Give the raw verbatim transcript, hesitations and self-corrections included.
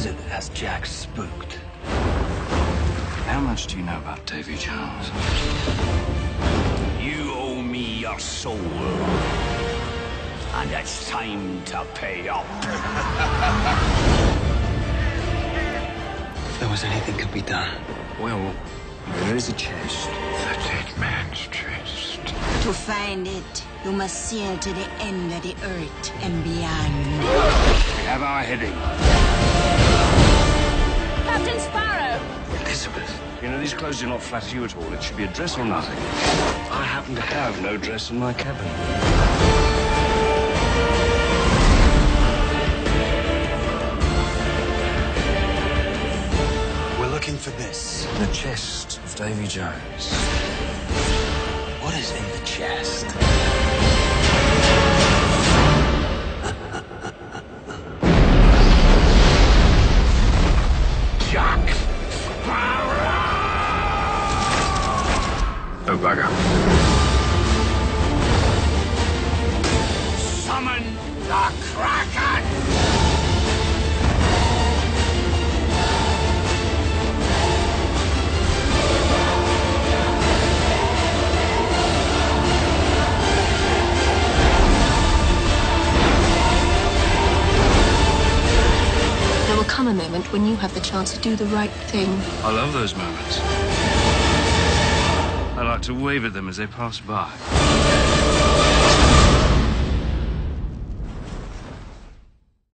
is it has Jack spooked? How much do you know about Davy Jones? You owe me your soul. And it's time to pay up. If there was anything could be done. Well, there is a chest. The dead man's chest. To find it, you must sail to the end of the earth and beyond. We have our heading. Captain Sparrow! Elizabeth, you know, these clothes do not flatter you at all. It should be a dress or nothing. I happen to have no dress in my cabin. We're looking for this. The chest of Davy Jones. What is in the chest? Jack Sparrow! Oh, bugger. Summon the Kraken! There will come a moment when you have the chance to do the right thing. I love those moments. I like to wave at them as they pass by.